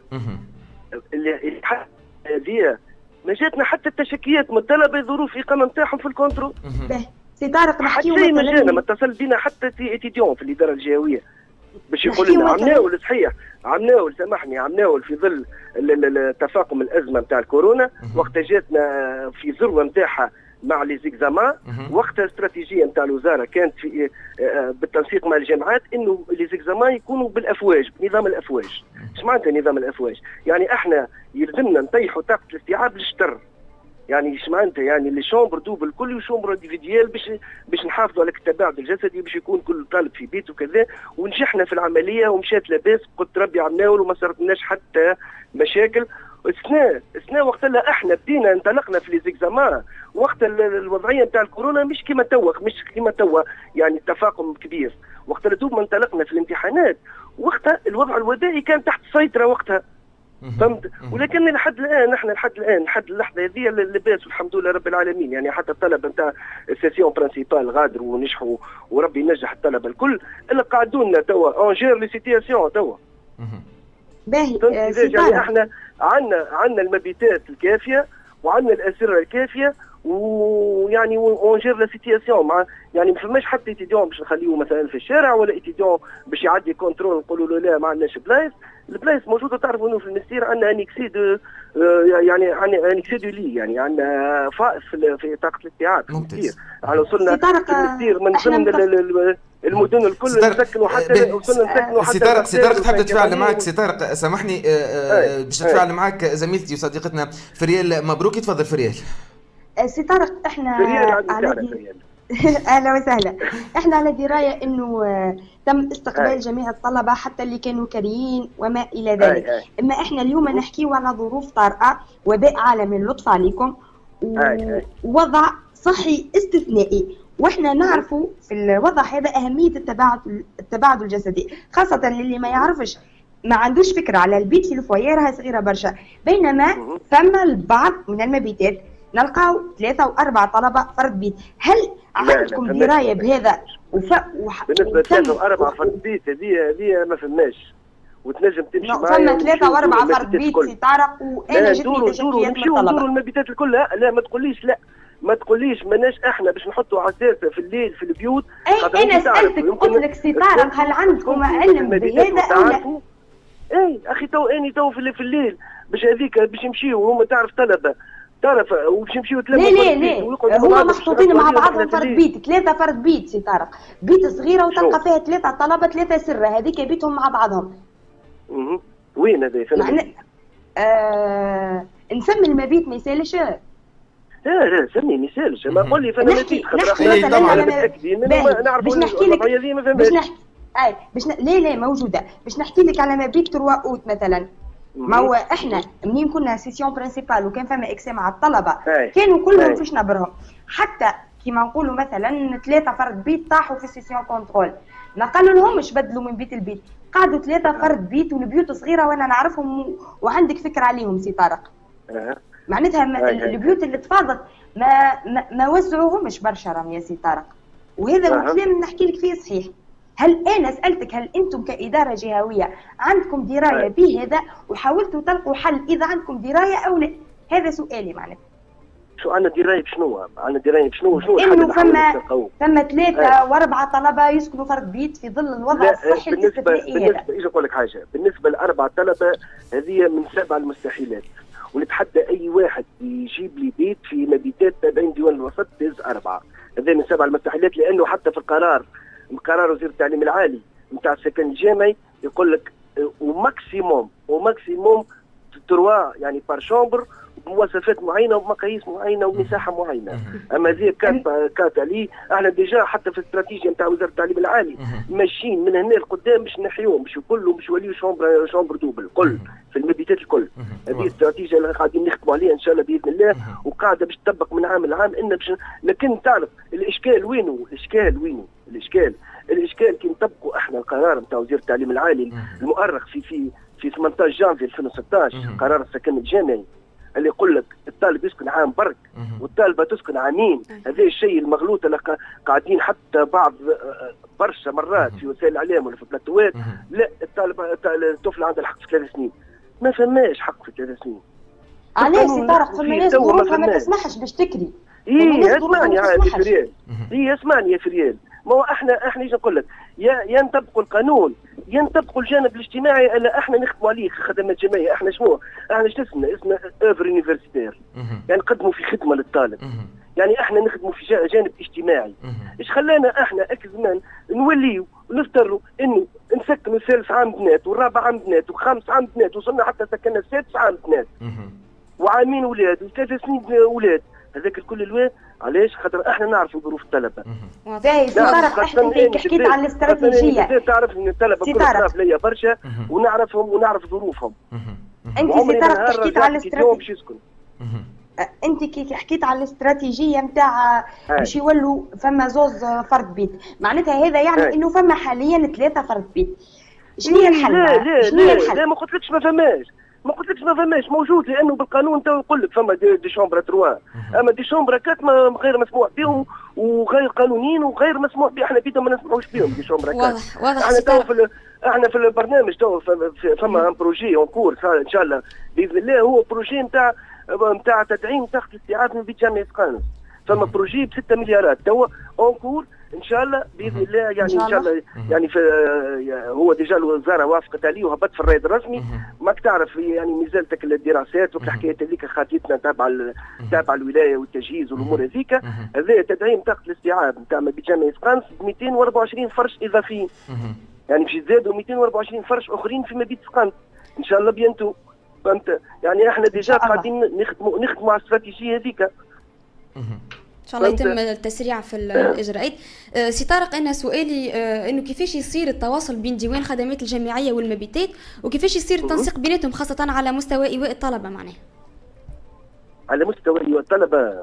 هذه ما جاتنا حتى التشكيات من الطلبه ظروف الاقامه نتاعهم في الكونترول. سي طارق نحكيو مثلا ما اتصل بينا حتى اتيديون في الاداره الجهويه باش يقول لنا عمناول صحيح عمناول سامحني عمناول في ظل تفاقم الازمه نتاع الكورونا، وقت جاتنا في ذروه نتاعها مع لي زيكزامان، وقت الاستراتيجيه نتاع الوزاره كانت في بالتنسيق مع الجامعات انه لي زيكزامان يكونوا بالافواج بنظام الافواج. ايش معناتها نظام الافواج؟ يعني احنا يلزمنا نطيحوا طاقه الاستيعاب للشطر، يعني ايش معناتها؟ يعني لي شومبر دوبل كل وشومبر انديفيديال باش نحافظوا على التباعد الجسدي، باش يكون كل طالب في بيته وكذا، ونجحنا في العمليه ومشات لاباس، قلت ربي عمناول وما صارتناش حتى مشاكل. اثناء وقت اللي احنا بدينا انطلقنا في لي زيكزامان وقت الوضعيه نتاع الكورونا مش كيما توا يعني التفاقم كبير، وقت اللي دوب ما انطلقنا في الامتحانات وقتها الوضع الوبائي كان تحت السيطره وقتها، فهمت؟ ولكن لحد اللحظه هذه لاباس والحمد لله رب العالمين، يعني حتى الطلبه نتاع السيسيون برانسيبال غادروا ونجحوا وربي ينجح الطلبه الكل، اللي قعدوا لنا توا اونجير لي سيتياسيون توا. باهي يعني احنا عندنا المبيتات الكافيه وعندنا الاسره الكافيه، ويعني اونجير لا سيتياسيون مع يعني ما فماش حتى ايتيديون باش نخليه مثلا في الشارع ولا ايتيديون باش يعدي كونترول نقولوا له لا ما عندناش بلايص. البلايص موجوده، تعرفوا انه في المستير عندنا انكسي دو يعني عندنا انكسي دو لي، يعني عندنا فائض في طاقه الاستيعاب في المستير. يعني وصلنا في المستير من ضمن المدن الكل نسكنوا حتى وصلنا نسكنوا حتى. سي طارق تحب تتفاعل معك؟ سي طارق سامحني باش تتفاعل معك زميلتي وصديقتنا فريال مبروك. تفضل فريال. سي طارق احنا اهلا وسهلا. احنا على درايه انه تم استقبال جميع الطلبه حتى اللي كانوا كاريين وما الى ذلك، اما احنا اليوم نحكيو على ظروف طارئه، وباء عالمي، اللطف عليكم، ووضع صحي استثنائي، واحنا نعرفوا في الوضع هذا اهميه التباعد الجسدي، خاصه للي ما يعرفش ما عندوش فكره على البيت في الفوية راها صغيره برشا، بينما ثم البعض من المبيتات نلقاو 3 و4 طلبه فرد بيت. هل عندكم درايه بهذا؟ بالنسبه 3 و4 فرد بيت هذه ما فماش، وتنجم تمشي معايا. فما 3 و4 فرد بيت سي طارق، وانا جتني تشكيلات من الطلبه. ندوروا المبيتات الكل. لا ما تقوليش ماناش احنا باش نحطوا عساسه في الليل في البيوت. انا سالتك قلت لك سي طارق هل عندكم علم بهذا او لا؟ اي اخي تو في الليل باش هذيك باش يمشيوا هما، تعرف طلبه تعرف وباش يمشيوا 3 لا هما محطوطين مع بعضهم فرد بيت، 3 فرد بيت سي طارق، بيت صغيره وتلقى فيها 3 طلبه 3 سره، هذيك بيتهم مع بعضهم. وين هذا فين؟ نسمي المبيت ما يسالش. لا سمي ما يسالش، ما قول لي فانا نسيت خاطر باش نحكي لك لا موجوده، باش نحكي لك على مبيت 3 اوت مثلا. ما هو احنا منين كنا سيسيون برينسيبال وكان فما اكسي مع الطلبه كانوا كلهم فيش نبرهم، حتى كيما نقولوا مثلا 3 فرد بيت طاحوا في سيسيون كونترول، ما قالوا لهمش بدلوا من بيت البيت، قعدوا 3 فرد بيت والبيوت صغيره وانا نعرفهم وعندك فكره عليهم سي طارق. معناتها البيوت اللي تفاضت ما وزعوهمش برشا راهم يا سي طارق، وهذا الكلام نحكي لك فيه صحيح. هل انا سالتك هل انتم كاداره جهويه عندكم درايه بهذا وحاولتوا تلقوا حل اذا عندكم درايه او لا؟ هذا سؤالي معناتها. شو عندنا درايه بشنو؟ عندنا درايه بشنو؟ شنو الحل اللي فما 3 و4 طلبه يسكنوا فرد بيت في ظل الوضع الصحي الاستثنائي هذا. بالنسبه نقول لك حاجه، بالنسبه ل4 طلبه هذه من 7 المستحيلات، ونتحدى اي واحد يجيب لي بيت في مبيتات تابعين ديوان الوسط بيز 4، هذا من 7 المستحيلات، لانه حتى في القرار قرار وزير التعليم العالي نتاع السكن الجامعي يقول لك وماكسيموم 3 يعني بار شومبر بمواصفات معينه ومقاييس معينه ومساحه معينه. اما هذه كانت عليه احنا ديجا حتى في الاستراتيجيه نتاع وزاره التعليم العالي ماشيين من هنا لقدام باش نحيوهم، باش كلهم باش يوليو شومبر دوبل الكل في المبيتات الكل. هذه الاستراتيجيه اللي قاعدين نخدموا عليها ان شاء الله باذن الله، وقاعده باش تطبق من عام لعام. ان باش لكن تعرف الاشكال وينه؟ الاشكال كي نطبقوا احنا القرار نتاع وزير التعليم العالي المؤرخ في 18 جانفي 2016 قرار السكن الجامعي اللي يقول لك الطالب يسكن عام برك والطالبه تسكن عامين. هذا الشيء المغلوط اللي قاعدين حتى بعض برشا مرات في وسائل الاعلام ولا في البلاتوات، لا الطفل عنده الحق في 3 سنين. ما فماش حق في 3 سنين. علاش سي طارق؟ فما ناس ظروفها ما تسمحش باش تكري. اسمعني يا فريال، ما هو احنا ايش نقول لك؟ يا نطبقوا القانون يا نطبقوا الجانب الاجتماعي اللي احنا نخدموا عليه خدمات جماعيه. احنا شنو اسمه اوفر يونيفرسيتير، يعني نقدموا في خدمه للطالب، يعني احنا نخدموا في جانب اجتماعي. ايش خلانا احنا زمان نوليو ونفتروا انه نسكنوا الثالث عام بنات والرابع عام بنات وخامس عام بنات، وصلنا حتى سكننا السادس عام بنات وعامين اولاد و3 سنين اولاد. هذاك الكل الواد علاش؟ خاطر احنا نعرفوا ظروف الطلبه. باهي سي طارق، انت حكيت على الاستراتيجيه. تعرف ان الطلبه كلهم ليا برشا ونعرفهم ونعرف ظروفهم. انت سي طارق حكيت على الاستراتيجيه. انت كي حكيت على الاستراتيجيه نتاع باش يولوا فما 2 فرد بيت، معناتها هذا يعني انه فما حاليا 3 فرد بيت. شنو هي الحل؟ لا ما قلتلكش ما فماش موجود، لانه بالقانون تو يقول لك فما دي شومبر 3، اما دي شومبر 4 غير مسموح بهم وغير قانونيين وغير مسموح بهم. احنا بيدهم ما نسمعوش بهم دي شومبر 4. احنا في البرنامج تو فما ان بروجي اونكور ان شاء الله باذن الله، هو بروجي نتاع تدعيم طاقه الاستيعاب من بيت جامعه قانون. فما بروجي ب6 مليارات تو اونكور ان شاء الله باذن الله، يعني ان شاء الله يعني في هو ديجا الوزاره وافقت عليه وهبط في الرائد الرسمي. ماك تعرف يعني مازالتك الدراسات والحكايات هذيك خاطيتنا تابع الولايه والتجهيز والامور هذيك. هذا تدعيم طاقه الاستيعاب نتاع بيت جامعه قانون 224 فرش اضافيين، يعني باش يزادوا 224 فرش اخرين في مبيت قانون ان شاء الله بينتو. فهمت؟ يعني احنا ديجا قاعدين نخدموا على الاستراتيجيه هذيك. ان شاء الله يتم التسريع في الاجراءات. سي طارق، انا سؤالي انه كيفاش يصير التواصل بين ديوان خدمات الجامعيه والمبيتات، وكيفاش يصير التنسيق بيناتهم خاصه على مستوى ايواء الطلبه معناها؟ على مستوى ايواء الطلبه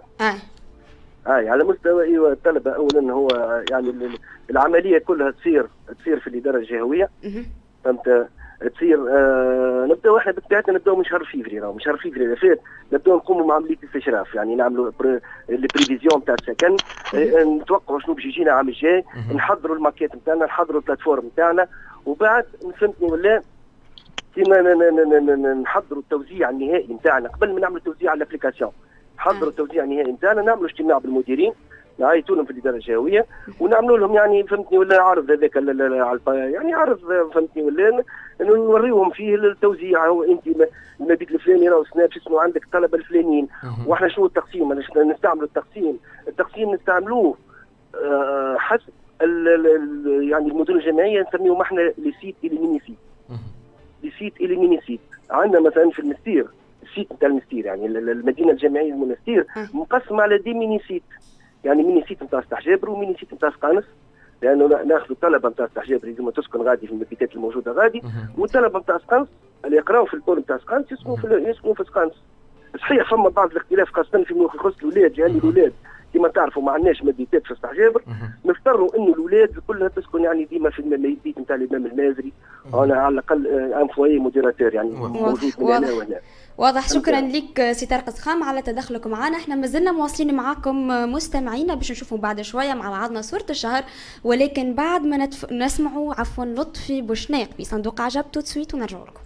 على مستوى ايواء الطلبه اولا هو يعني العمليه كلها تصير في الاداره الجهويه. فهمت؟ تصير نبداو احنا بطبيعتنا نبداو من شهر فيفري اللي فات نبداو نقوموا بعمليه الاستشراف، يعني نعملوا لي بريفيزيون تاع السكن، نتوقعوا شنو باش يجينا العام الجاي، نحضروا الماكيت نتاعنا، نحضروا البلاتفورم نتاعنا، وبعد فهمتني ولا كيما نحضروا التوزيع النهائي نتاعنا قبل ما نعملوا التوزيع على الابليكاسيون. نحضروا التوزيع النهائي نتاعنا، نعملوا اجتماع بالمديرين نعيطوا لهم في الاداره الجهويه ونعملوا لهم يعني فهمتني ولا عرض هذاك يعني عرض فهمتني ولا نوريهم فيه التوزيع. هو انت المبيت الفلاني راهو سناب شنو عندك الطلبه الفلانيين، واحنا شنو التقسيم؟ نستعملوا التقسيم نستعملوه حسب يعني المدن الجامعيه نسميهم احنا لي سيت الى ميني سيت. عندنا مثلا في المستير السيت نتاع المستير، يعني المدينه الجامعيه المنستير مقسمه على دي ميني سيت، يعني ميني سيت نتاع استحجابر وميني سيت نتاع سقانس، لانه ناخذ الطلبه نتاع استحجابر لازم تسكن غادي في المبيتات الموجوده غادي، والطلبه نتاع سقانس اللي يقراوا في الكور نتاع سقانس يسكنوا في سقانس. صحيح فما بعض الاختلاف خاصه فيما يخص الاولاد، يعني الاولاد كما تعرفوا ما عندناش مبيتات في السحجابر، نضطروا انه الاولاد كلها تسكن يعني ديما في البيت نتاع الامام المازري. انا على الاقل ان فوي موديراتور يعني موجود من هنا وهنا. واضح. شكرا لك سي طارق سخام على تدخلكم معنا. احنا مازلنا مواصلين معكم مستمعينا باش نشوفوا بعد شويه مع بعضنا صوره الشهر، ولكن بعد ما نسمعوا لطفي بوشناق بصندوق عجب تو سويت ونرجع لكم.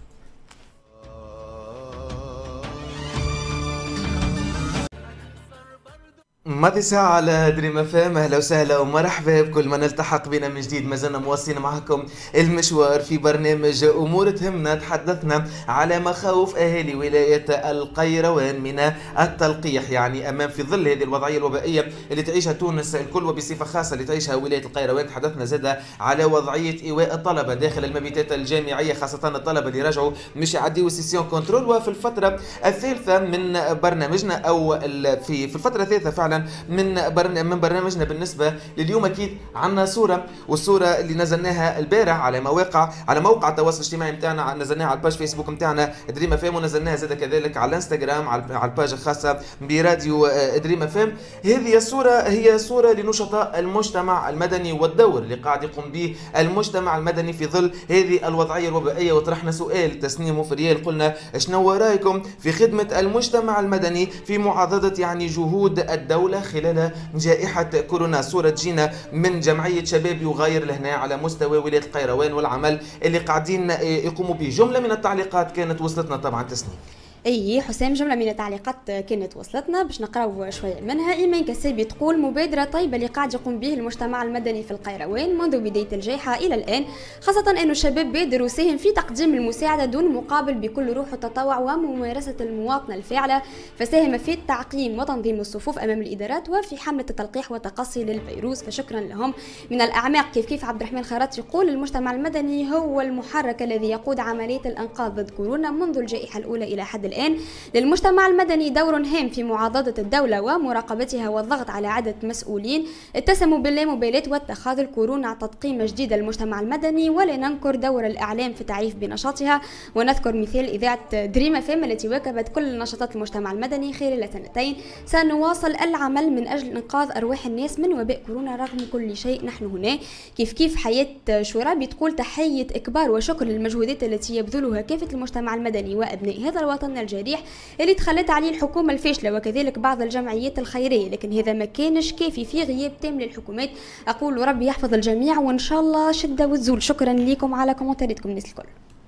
ماضي ساعة على دريم اف ام. اهلا وسهلا ومرحبا بكل من التحق بنا من جديد. ما زلنا مواصلين معكم المشوار في برنامج امور تهمنا. تحدثنا على مخاوف اهالي ولاية القيروان من التلقيح، يعني امام في ظل هذه الوضعية الوبائية اللي تعيشها تونس الكل وبصفة خاصة اللي تعيشها ولاية القيروان. تحدثنا زاد على وضعية ايواء الطلبة داخل المبيتات الجامعية، خاصة الطلبة اللي رجعوا مش يعديوا سيسيون كنترول. وفي الفترة الثالثة من برنامجنا او في الفترة الثالثة فعلا من برنامجنا بالنسبه لليوم، اكيد عندنا صوره، والصوره اللي نزلناها البارح على موقع التواصل الاجتماعي نتاعنا، نزلناها على الباج فيسبوك نتاعنا دريم اف ام، ونزلناها زاد كذلك على الانستغرام على الباج الخاصه براديو دريم اف ام. هذه الصوره هي صوره لنشطاء المجتمع المدني والدور اللي قاعد يقوم به المجتمع المدني في ظل هذه الوضعيه الوبائيه. وطرحنا سؤال تسنيم وفريال، قلنا شنو رايكم في خدمه المجتمع المدني في معاضده يعني جهود الدولة خلال جائحة كورونا. صورة تجينا من جمعية شباب يغير لهنا على مستوى ولاية القيروان والعمل اللي قاعدين يقوموا به. جملة من التعليقات كانت وصلتنا طبعا تسنيم. اي حسام، جمله من التعليقات كانت وصلتنا باش نقراو شويه منها. ايمان كسابي تقول مبادره طيبه اللي قاعد يقوم به المجتمع المدني في القيروان منذ بدايه الجائحه الى الان، خاصه انه الشباب بادر وساهم في تقديم المساعده دون مقابل بكل روح التطوع وممارسه المواطنه الفاعله، فساهم في التعقيم وتنظيم الصفوف امام الادارات وفي حمله التلقيح والتقصي للفيروس، فشكرا لهم. من الاعماق كيف عبد الرحمن خيرات يقول المجتمع المدني هو المحرك الذي يقود عمليه الانقاذ ضد كورونا منذ الجائحه الاولى الى حد الآن. للمجتمع المدني دور هام في معاضدة الدولة ومراقبتها والضغط على عدة مسؤولين اتسموا باللامبالاة واتخاذ الكورونا تطقيم جديد للمجتمع المدني، ولا ننكر دور الإعلام في التعريف بنشاطها. ونذكر مثال إذاعة دريم اف ام التي واكبت كل نشاطات المجتمع المدني خلال سنتين. سنواصل العمل من أجل إنقاذ أرواح الناس من وباء كورونا رغم كل شيء. نحن هنا. كيف حياة شرابي تقول تحية إكبار وشكر للمجهودات التي يبذلها كافة المجتمع المدني وأبناء هذا الوطن الجريح اللي تخلت عليه الحكومة الفاشلة وكذلك بعض الجمعيات الخيرية، لكن هذا ما كانش كافي في غياب تام للحكومات. أقول ربي يحفظ الجميع وإن شاء الله شدة وتزول. شكرا لكم على كومنتاراتكم الناس الكل.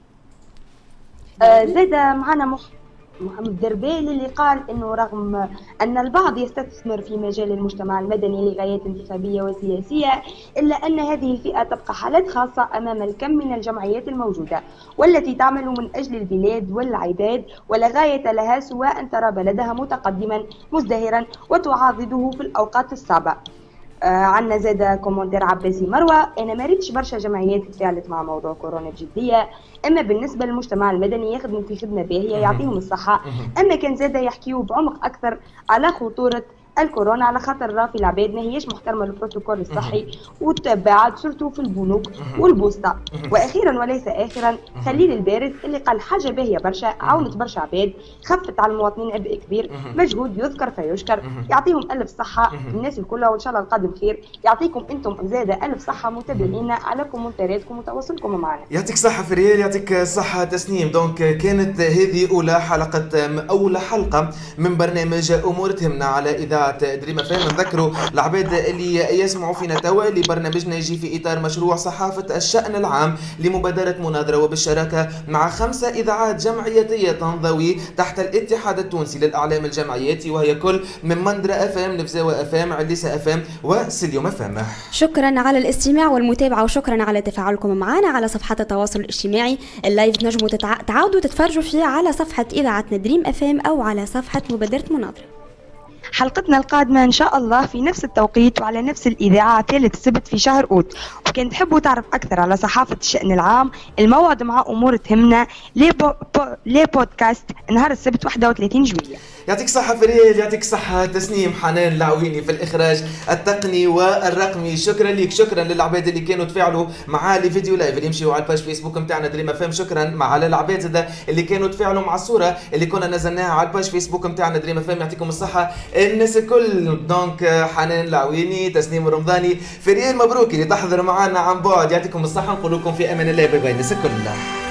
زاد معنا محمد دربالي اللي قال انه رغم ان البعض يستثمر في مجال المجتمع المدني لغايات انتخابيه وسياسيه، الا ان هذه الفئه تبقى حالات خاصه امام الكم من الجمعيات الموجوده والتي تعمل من اجل البلاد والعباد، ولا غايه لها سوى ان ترى بلدها متقدما مزدهرا وتعاضده في الاوقات الصعبه. عندنا زاد كومنتير عباسي مروه، انا ما ريتش برشا جمعيات تفاعلت مع موضوع كورونا بجديه، اما بالنسبه للمجتمع المدني يخدموا في خدمه باهيه يعطيهم الصحه، اما كان زاد يحكيوا بعمق اكثر على خطوره الكورونا على خاطر راه في العباد ما هيش محترمه البروتوكول الصحي وتبعت سورتو في البنوك والبوسطه. واخيرا وليس اخرا خليل البارز اللي قال حاجه باهيه برشا، عاونت برشا عباد، خفت على المواطنين عبء كبير، مجهود يذكر فيشكر، يعطيهم الف صحه الناس الكل وان شاء الله القادم خير. يعطيكم انتم زاده الف صحه متابعينا على كومنتاراتكم وتواصلكم معنا. يعطيك صحه فريال، يعطيك صحه تسنيم. دونك كانت هذه اولى حلقه من برنامج امور تهمنا على اذاعه دريم اف ام. نذكروا العباد اللي يسمعوا فينا توا اللي برنامجنا يجي في اطار مشروع صحافه الشان العام لمبادره مناظره وبالشراكه مع 5 اذاعات جمعيتيه تنضوي تحت الاتحاد التونسي للاعلام الجمعياتي، وهي كل من مندرة اف ام، نفزاوة اف ام، عليسة اف ام وسليوم اف ام. شكرا على الاستماع والمتابعه، وشكرا على تفاعلكم معنا على صفحات التواصل الاجتماعي. اللايف تنجموا تعاودوا تتفرجوا فيه على صفحه اذاعتنا دريم اف ام او على صفحه مبادره مناظره. حلقتنا القادمة إن شاء الله في نفس التوقيت وعلى نفس الإذاعة ثالث سبت في شهر أوت. وكان تحبوا تعرف أكثر على صحافة الشأن العام، الموعد مع أمور تهمنا لي بودكاست نهار السبت 31 جويلية. يعطيك صحة فريال، يعطيك صحة تسنيم، حنان العويني في الإخراج التقني والرقمي. شكرا لك، شكرا للعباد اللي كانوا تفاعلوا مع لي فيديو لايف اللي يمشيوا على الباج فيسبوك نتاعنا دريم اف ام. شكرا مع العباد اللي كانوا تفاعلوا مع الصورة اللي كنا نزلناها على الباج فيسبوك نتاعنا دريم اف ام. يعطيكم الصحة الناس الكل. دونك حنان العويني، تسنيم الرمضاني، فريال مبروك اللي تحضر معنا عن بعد، يعطيكم الصحة. نقول لكم في أمان الله، باي باي الناس الكل.